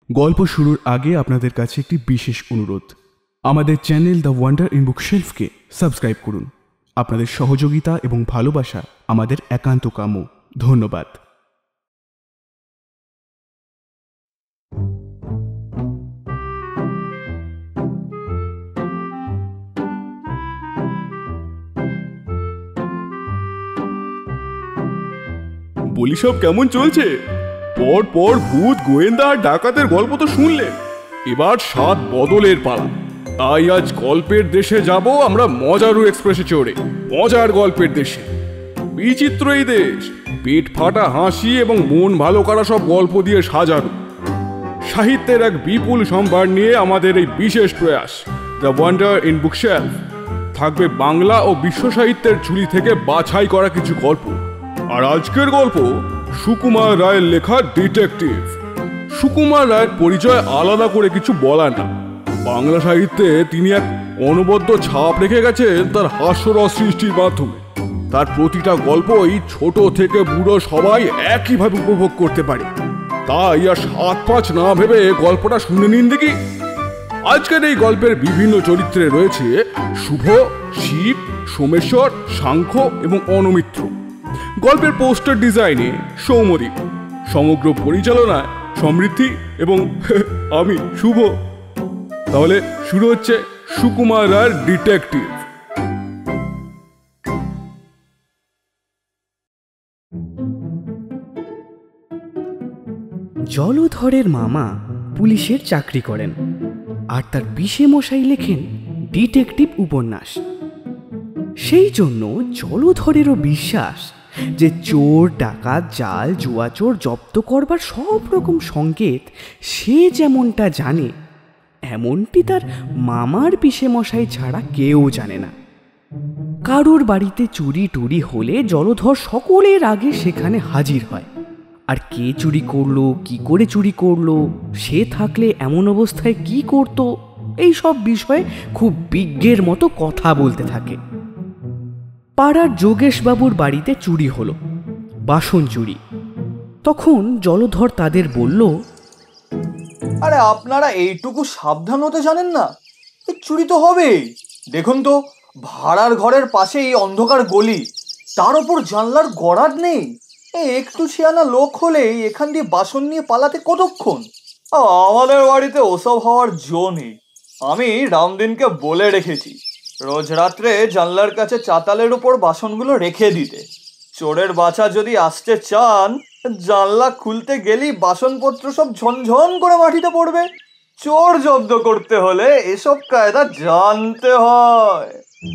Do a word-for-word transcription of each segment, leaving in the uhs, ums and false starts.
গল্প শুরুর আগে আপনাদের কাছে একটি বিশেষ অনুরোধ, আমাদের চ্যানেল দ্য ওয়ান্ডার ইন বুকশেলফকে সাবস্ক্রাইব করুন। আপনাদের সহযোগিতা এবং ভালোবাসা আমাদের একান্ত কাম্য। ধন্যবাদ। বলি, সব কেমন চলছে? পর পর ভূত, গোয়েন্দা আর ডাকাতের গল্প তো শুনলে, এবার সাত বদলের পালা। তাই আজ গল্পের দেশে যাব আমরা মজারু এক্সপ্রেসে চড়ে। মজার গল্পের দেশে, বিচিত্র এই দেশ, পেট ফাটা হাসি এবং মন ভালো করা সব গল্প দিয়ে সাজানো। সাহিত্যের এক বিপুল সম্ভার নিয়ে আমাদের এই বিশেষ প্রয়াস দ্য ওয়ান্ডার ইন বুকশেলফ। থাকবে বাংলা ও বিশ্ব সাহিত্যের ঝুলি থেকে বাছাই করা কিছু গল্প। আর আজকের গল্প সুকুমার রায়ের লেখা ডিটেকটিভ। সুকুমার রায়ের পরিচয় আলাদা করে কিছু বলার না। বাংলা সাহিত্যে তিনি এক অনবদ্য ছাপ রেখে গেছেন তার হাস্যরস সৃষ্টির মাধ্যমে। তার প্রতিটা গল্পই ছোট থেকে বুড়ো সবাই একইভাবে উপভোগ করতে পারে। তাই আর সাত পাঁচ না ভেবে গল্পটা শুনে নিন দেখি। আজকের এই গল্পের বিভিন্ন চরিত্রে রয়েছে শুভ, শিব, সোমেশ্বর, সাংখ্য এবং অনমিত্র। গল্পের পোস্টার ডিজাইনে সৌম্যদীপ, সমগ্র পরিচালনায় সমৃদ্ধি এবং আমি শুভ। তাহলে শুরু হচ্ছে সুকুমার রায়ের ডিটেকটিভ। জলধরের মামা পুলিশের চাকরি করেন, আর তার পিসে মশাই লেখেন ডিটেকটিভ উপন্যাস। সেই জন্য জলধরেরও বিশ্বাস যে চোর, ডাকাত, জাল, জুয়াচোর জব্দ করবার সব রকম সংকেত সে যেমনটা জানে, এমনটি তার মামার পিসে মশাই ছাড়া কেউ জানে না। কারোর বাড়িতে চুরি টুরি হলে জলধর সকলের আগে সেখানে হাজির হয়। আর কে চুরি করলো, কি করে চুরি করলো, সে থাকলে এমন অবস্থায় কি করত, এই সব বিষয়ে খুব বিজ্ঞের মতো কথা বলতে থাকে। পাড়ার যোগেশবাবুর বাড়িতে চুরি হলো, বাসন চুরি। তখন জলধর তাদের বলল, আরে আপনারা এইটুকু সাবধান হতে জানেন না? এই চুরি তো হবেই। দেখুন তো, ভাড়ার ঘরের পাশে এই অন্ধকার গলি, তার ওপর জানলার গড়াট নেই। এই একটু ছিয়ানা লোক হলেই এখান দিয়ে বাসন নিয়ে পালাতে কতক্ষণ? আমাদের বাড়িতে ওসব হওয়ার জো নেই। আমি রামদিনকে বলে রেখেছি রোজ রাত্রে জানলার কাছে চাতালের উপর বাসনগুলো রেখে দিতে। চোরের বাছা যদি আসতে চান, জানলা খুলতে গেলেই বাসনপত্র সব ঝনঝন করে মাটিতে পড়বে। চোর জব্দ করতে হলে এসব কায়দা জানতে হয়।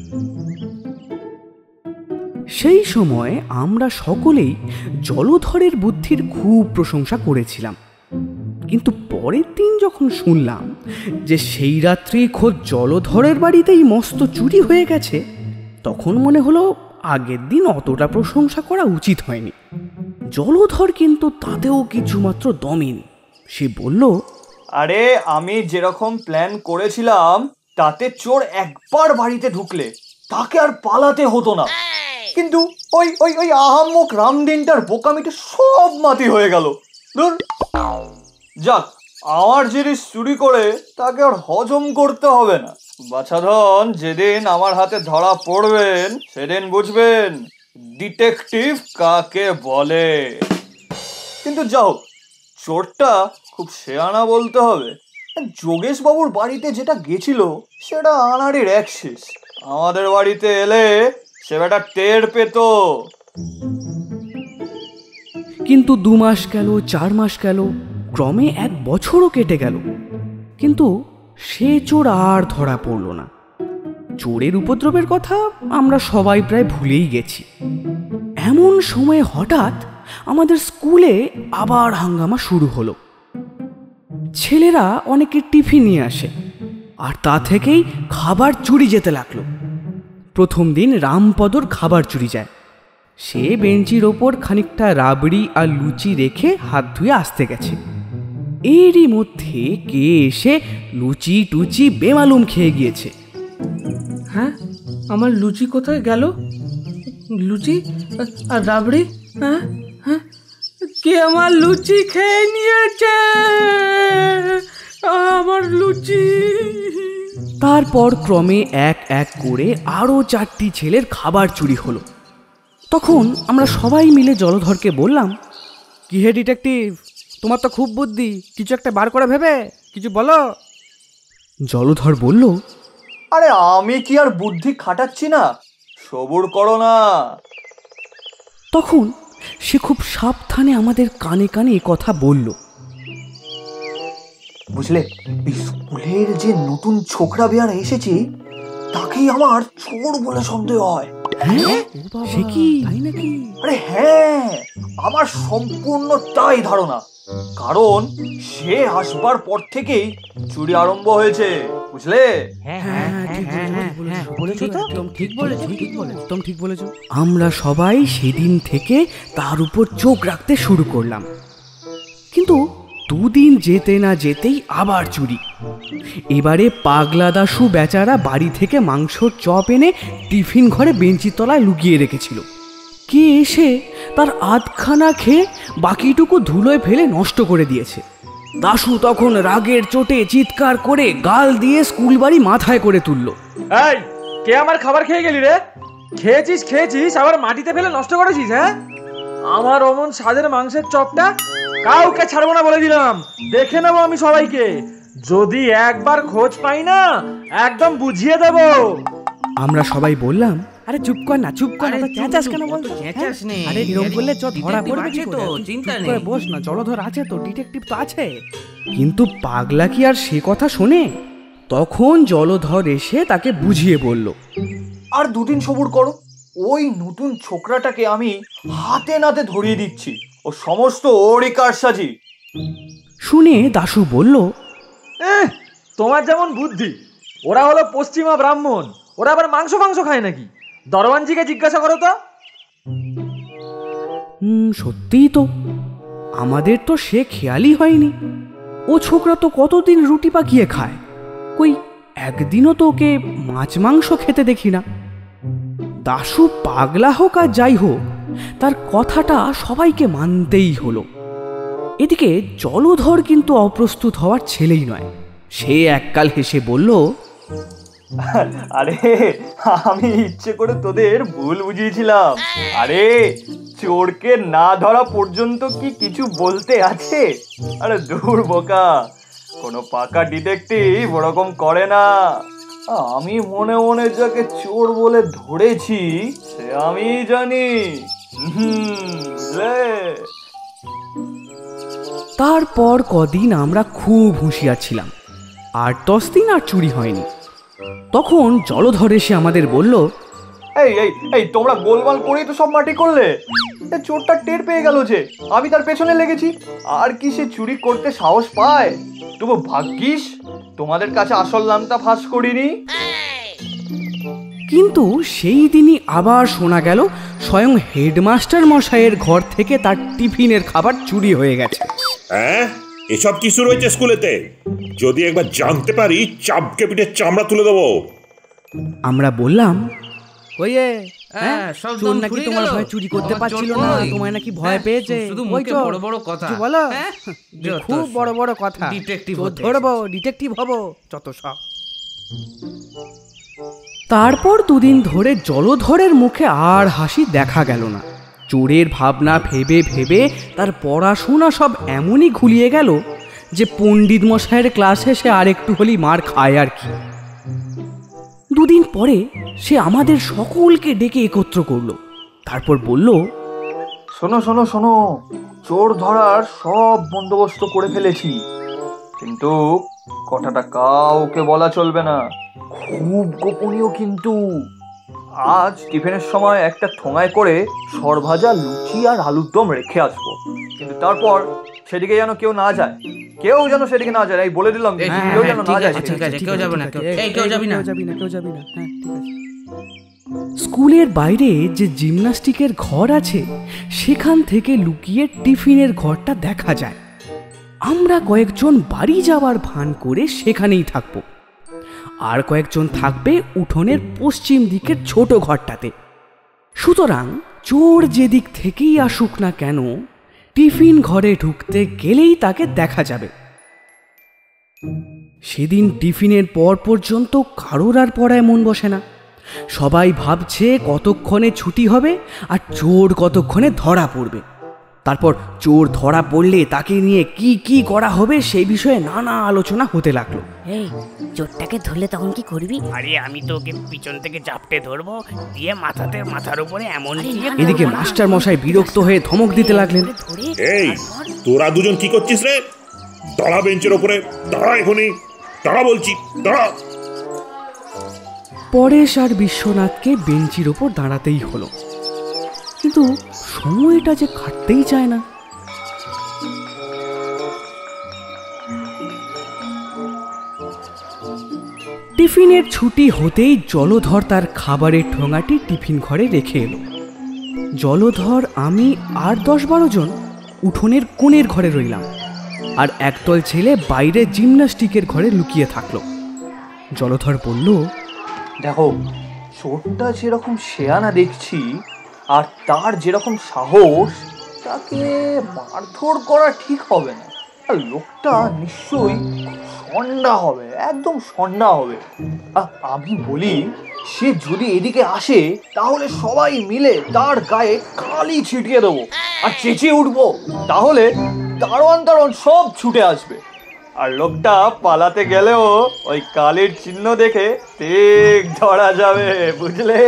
সেই সময় আমরা সকলেই জলধরের বুদ্ধির খুব প্রশংসা করেছিলাম। কিন্তু পরের দিন যখন শুনলাম যে সেই রাত্রি খোদ জলধরের বাড়িতেই মস্ত চুরি হয়ে গেছে, তখন মনে হলো আগের দিন অতটা প্রশংসা করা উচিত হয়নি। জলধর কিন্তু তাতেও কিছুমাত্র দমেন। সে বলল, আরে আমি যেরকম প্ল্যান করেছিলাম তাতে চোর একবার বাড়িতে ঢুকলে তাকে আর পালাতে হতো না। কিন্তু ওই ওই ওই আহাম্মক রামদিনটার বোকামিতে সব মাটি হয়ে গেল। ধুর, যাক, আমার জিনিস চুরি করে তাকে আর হজম করতে হবে না। বাছাধন যেদিন আমার হাতে ধরা পড়বেন সেদিন বুঝবেন ডিটেকটিভ কাকে বলে। কিন্তু যাও, চোরটা খুব শেয়ানা বলতে হবে। যোগেশবাবুর বাড়িতে যেটা গেছিল সেটা আনাড়ির এক শেষ। আমাদের বাড়িতে এলে সে বেটা টের পেত। কিন্তু দু মাস গেল, চার মাস গেল, ক্রমে এক বছরও কেটে গেল, কিন্তু সে চোর আর ধরা পড়ল না। চোরের উপদ্রবের কথা আমরা সবাই প্রায় ভুলেই গেছি। এমন সময় হঠাৎ আমাদের স্কুলে আবার হাঙ্গামা শুরু হলো। ছেলেরা অনেকে টিফিন নিয়ে আসে, আর তা থেকেই খাবার চুরি যেতে লাগলো। প্রথম দিন রামপদর খাবার চুরি যায়। সে বেঞ্চির ওপর খানিকটা রাবড়ি আর লুচি রেখে হাত ধুয়ে আসতে গেছে। এরই মধ্যে কে এসে লুচি টুচি বেমালুম খেয়ে গিয়েছে। হ্যাঁ, আমার লুচি কোথায় গেল? লুচি আর রাবড়ি, হ্যাঁ হ্যাঁ কে আমার লুচি খেয়ে নিয়েছে, আমার লুচি। তারপর ক্রমে এক এক করে আরও চারটি ছেলের খাবার চুরি হলো। তখন আমরা সবাই মিলে জলধরকে বললাম, কি হে ডিটেকটিভ, তোমার তো খুব বুদ্ধি, কিছু একটা বার করে ভেবে কিছু বলো। জলধর বলল, আরে আমি কি আর বুদ্ধি খাটাচ্ছি না, সবুর করো না। তখন সে খুব সাবধানে আমাদের কানে কানে এ কথা বলল, বুঝলে, এই স্কুলের যে নতুন ছোকরা বেয়ারা এসেছে তাকেই আমার চোর বলে সন্দেহ হয়। সে কি তাই নাকি? আরে হ্যাঁ, আমার সম্পূর্ণ তাই ধারণা, কারণ সে আসবার পর থেকেই চুরি আরম্ভ হয়েছে, বুঝলে। আমরা সবাই সেদিন থেকে তার উপর চোখ রাখতে শুরু করলাম। কিন্তু দুদিন যেতে না যেতেই আবার চুরি। এবারে পাগলা দাশু বেচারা বাড়ি থেকে মাংসর চপ এনে টিফিন ঘরে বেঞ্চির তলায় লুকিয়ে রেখেছিল। কে এসে তার আধখানা খেয়ে বাকিটুকু ধুলোয় ফেলে নষ্ট করে দিয়েছে। দাশু তখন রাগের চোটে চিৎকার করে গাল দিয়ে স্কুল বাড়ি মাথায় করে তুলল। এই, কে আমার খাবার খেয়ে গেলি রে? খেয়েছিস খেয়েছিস আবার মাটিতে ফেলে নষ্ট করেছিস? হ্যাঁ, আমার অমন স্বাদের মাংসের চপটা কাউকে ছাড়বো না বলে দিলাম। দেখে নেবো আমি সবাইকে, যদি একবার খোঁজ পাই না একদম বুঝিয়ে দেব। আমরা সবাই বললাম, আরে চুপ কর না, চুপ কর না, চেঁচাস কেন বল? চেঁচাস নেই, আরে এরকম করলে চ ধরা পড়বে তো, চিন্তা নেই, বস না, জলধর আছে তো, ডিটেকটিভ তো আছে। কিন্তু পাগলা কি আর সে কথা শোনে? তখন জলধর এসে তাকে বুঝিয়ে বলল, আর দুদিন সবুর করো, ওই নতুন ছোকরাটাকে আমি হাতে নাতে ধরিয়ে দিচ্ছি, ও সমস্ত ওরই কারসাজি। শুনে দাশু বলল, এহ, তোমার যেমন বুদ্ধি, ওরা হলো পশ্চিমা ব্রাহ্মণ, ওরা আবার মাংস মাংস খায় নাকি? দরওয়ানজিকে জিজ্ঞাসা করো তো। হুম, সত্যিই তো, আমাদের তো সে খেয়ালই হয়নি। ও ছোকরা তো কতদিন রুটি পাকিয়ে খায়, কই একদিনও তো ওকে মাছ মাংস খেতে দেখি না। দাশু পাগলা হোক আর যাই হোক, তার কথাটা সবাইকে মানতেই হলো। এদিকে জলধর কিন্তু অপ্রস্তুত হওয়ার ছেলেই নয়। সে এককাল হেসে বলল, আরে আমি ইচ্ছে করে তোদের ভুল বুঝিয়েছিলাম। আরে চোরকে না ধরা পর্যন্ত কি কিছু বলতে আছে? আরে দূর বোকা, কোনো পাকা ডিটেকটিভ ওরকম করে না। আমি মনে মনে যাকে চোর বলে ধরেছি সে আমি জানি। তারপর কদিন আমরা খুব হুঁশিয়ার ছিলাম, আর দশ দিন আর চুরি হয়নি। তখন জলধর এসে আমাদের বলল, এই এই এই তোমরা গোলমাল করেই তো সব মাটি করলে। চোরটা টের পেয়ে গেল যে আমি তার পেছনে লেগেছি, আর কি সে চুরি করতে সাহস পায়? তবু ভাগ্যিস তোমাদের কাছে আসল নামটা ফাঁস করিনি। কিন্তু সেই দিনই আবার শোনা গেল স্বয়ং হেডমাস্টার মশাইয়ের ঘর থেকে তার টিফিনের খাবার চুরি হয়ে গেছে। হ্যাঁ, এসব কি শুরু হয়েছে স্কুলেতে? যদি একবার জানতে পারি চাপকে পিঠে চামড়া তুলে দেবো। আমরা বললাম, ওইয়ে চোর নাকি তোমার ভয় চুরি করতে পারছিল না, তোমায় নাকি ভয় পেয়েছে। বড় বড় কথা বলো, খুব বড় বড় কথা, ডিটেকটিভ ধরবো, ডিটেকটিভ হবো, যত সব। তারপর দুদিন ধরে জলধরের মুখে আর হাসি দেখা গেল না। চোরের ভাবনা ভেবে ভেবে তার পড়াশোনা সব এমনই ঘুলিয়ে গেল যে পণ্ডিত মশাইয়ের ক্লাসে সে আর একটু হলেই মার খায় আর কি। দুদিন পরে সে আমাদের সকলকে ডেকে একত্র করলো, তারপর বলল, শোনো শোনো শোনো, চোর ধরার সব বন্দোবস্ত করে ফেলেছি, কিন্তু কথাটা কাউকে বলা চলবে না, খুব গোপনীয়। কিন্তু আজ টিফিনের সময় একটা ঠোঙায় করে সরভাজা লুচি আর আলুর দম রেখে আসবো, কিন্তু তারপর সেদিকে যেন কেউ না যায়, কেউ যেন সেদিকে না যায়, এই বলে দিলাম, কেউ যেন না যায়। কেউ যাবে না, কেউ যাবি না, কেউ যাবি না। স্কুলের বাইরে যে জিমন্যাস্টিকের ঘর আছে সেখান থেকে লুকিয়ে টিফিনের ঘরটা দেখা যায়। আমরা কয়েকজন বাড়ি যাওয়ার ভান করে সেখানেই থাকবো, আর কয়েকজন থাকবে উঠোনের পশ্চিম দিকের ছোট ঘরটাতে। সুতরাং চোর যেদিক থেকেই আসুক না কেন, টিফিন ঘরে ঢুকতে গেলেই তাকে দেখা যাবে। সেদিন টিফিনের পর পর্যন্ত কারোর আর পড়ায় মন বসে না। সবাই ভাবছে কতক্ষণে ছুটি হবে আর চোর কতক্ষণে ধরা পড়বে। তারপর চোর ধরা পড়লে তাকে নিয়ে কি কি করা হবে সেই বিষয়ে নানা আলোচনা হতে লাগলো। এই চোরটাকে ধরলে তখন কি করবি? আরে আমি তো ওকে পিছন থেকে ঝাপটে ধরবো, দিয়ে মাথাতে মাথার উপরে এমন এদিকে মাস্টার মশাই বিরক্ত হয়ে ধমক দিতে লাগলেন। এই তোরা দুজন কি করছিস রে? দাঁড়া বেঞ্চের ওপরে, দাঁড়া এখনই, দাঁড়া বলছি, দাঁড়া। পরেশ আর বিশ্বনাথকে বেঞ্চির ওপর দাঁড়াতেই হলো, কিন্তু সময়টা যে কাটতেই চায় না। টিফিনের ছুটি হতেই জলধর তার খাবারের ঠোঙাটি টিফিন ঘরে রেখে এলো। জলধর, আমি আর দশ বারো জন উঠোনের কোণের ঘরে রইলাম, আর একদল ছেলে বাইরে জিমন্যাস্টিকের ঘরে লুকিয়ে থাকলো। জলধর বলল, দেখো, চোরটা যেরকম শেয়ানা দেখছি আর তার যেরকম সাহস, তাকে মারধর করা ঠিক হবে না। আর লোকটা নিশ্চয়ই সন্ডা হবে, একদম সন্ডা হবে। আমি বলি, সে যদি এদিকে আসে তাহলে সবাই মিলে তার গায়ে কালি ছিটিয়ে দেবো আর চেঁচিয়ে উঠবো, তাহলে দারোয়ান দারোয়ান সব ছুটে আসবে। আর লোকটা পালাতে গেলেও ওই কালির চিহ্ন দেখে ঠিক ধরা যাবে, বুঝলে?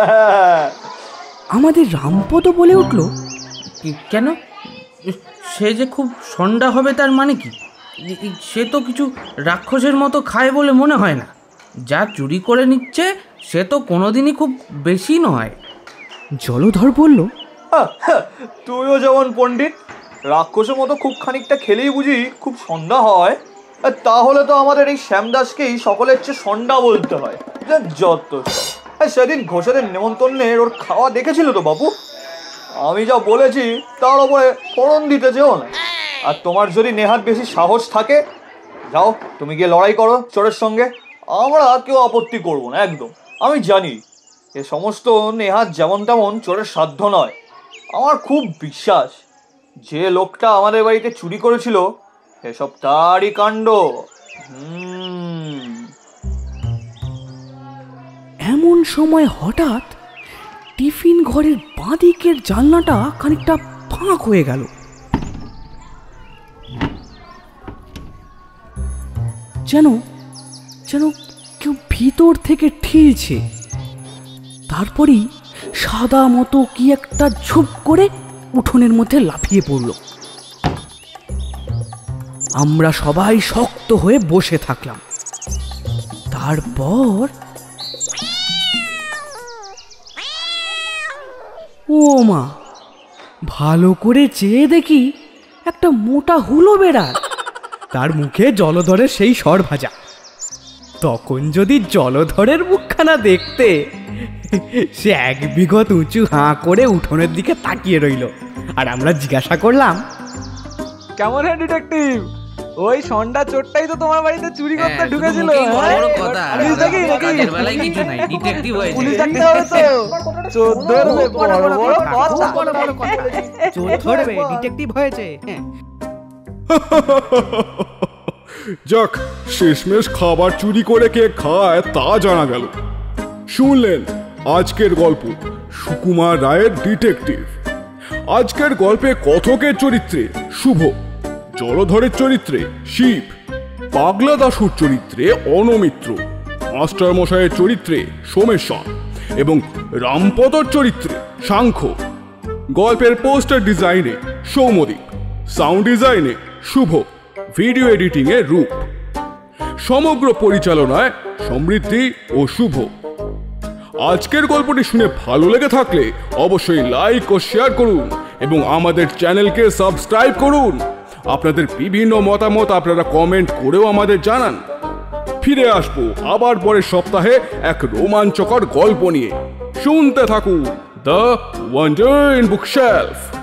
আমাদের রামপদ বলে উঠল, কেন? সে যে খুব সন্ডা হবে তার মানে কি? সে তো কিছু রাক্ষসের মতো খায় বলে মনে হয় না। যা চুরি করে নিচ্ছে সে তো কোনোদিনই খুব বেশি নয়। জলধর বলল, তুইও যেমন পণ্ডিত, রাক্ষসের মতো খুব খানিকটা খেলেই বুঝি খুব সন্ধ্যা হয়। তাহলে তো আমাদের এই শ্যামদাসকেই সকলের চেয়ে সন্ডা বলতে হয়। যত সেদিন ঘোষেদের নেমন্তন্নের ওর খাওয়া দেখেছিল তো বাবু। আমি যা বলেছি তার উপরে ফোড়ন দিতে যেও না। আর তোমার যদি নেহাত বেশি সাহস থাকে, যাও তুমি গিয়ে লড়াই করো চোরের সঙ্গে, আমরা কেউ আপত্তি করবো না একদম। আমি জানি এ সমস্ত নেহাত যেমন তেমন চোরের সাধ্য নয়। আমার খুব বিশ্বাস যে লোকটা আমাদের বাড়িতে চুরি করেছিল এসব তারই কাণ্ড। হুম এমন সময় হঠাৎ টিফিন ঘরের বাঁদিকের জানলাটা খানিকটা ফাঁক হয়ে গেল। যেন যেন কেউ ভিতর থেকে ঠেলছে। তারপরই সাদা মতো কি একটা ঝুপ করে উঠোনের মধ্যে লাফিয়ে পড়ল। আমরা সবাই শক্ত হয়ে বসে থাকলাম। তারপর ও মা, ভালো করে চেয়ে দেখি একটা মোটা হুলো বেড়াল, তার মুখে জলধরের সেই সর ভাজা। তখন যদি জলধরের মুখখানা দেখতে, সে এক বিঘত উঁচু হাঁ করে উঠোনের দিকে তাকিয়ে রইল। আর আমরা জিজ্ঞাসা করলাম, কেমন হ্যাঁ ডিটেকটিভ, ওই সন্ডা চোরটাই তো তোমার বাড়িতে চুরি করতে ঢুকেছিল? পুলিশ ডাকতে হবে তো, চোর ধরবে, বড় বড় কথা, চোর ধরবে, ডিটেকটিভ হয়েছে। যাক, শেষমেশ খাবার চুরি করে কে খায় তা জানা গেল। শুনলেন আজকের গল্প সুকুমার রায়ের ডিটেকটিভ। আজকের গল্পে কথকের চরিত্রে শুভ, জলধরের চরিত্রে শিব, পাগলা দাশুর চরিত্রে অনমিত্র, মাস্টার মশাইয়ের চরিত্রে সোমেশ্বর এবং রামপদর চরিত্রে সাংখ্য। গল্পের পোস্টার ডিজাইনে সৌমদীপ, সাউন্ড ডিজাইনে শুভ, ভিডিও এডিটিংয়ে রূপ, সমগ্র পরিচালনায় সমৃদ্ধি ও শুভ। আজকের গল্পটি শুনে ভালো লেগে থাকলে অবশ্যই লাইক ও শেয়ার করুন এবং আমাদের চ্যানেলকে সাবস্ক্রাইব করুন। আপনাদের বিভিন্ন মতামত আপনারা কমেন্ট করেও আমাদের জানান। ফিরে আসবো আবার পরের সপ্তাহে এক রোমাঞ্চকর গল্প নিয়ে। শুনতে থাকুন দ্য ওয়ান্ডার ইন বুকশেলফ।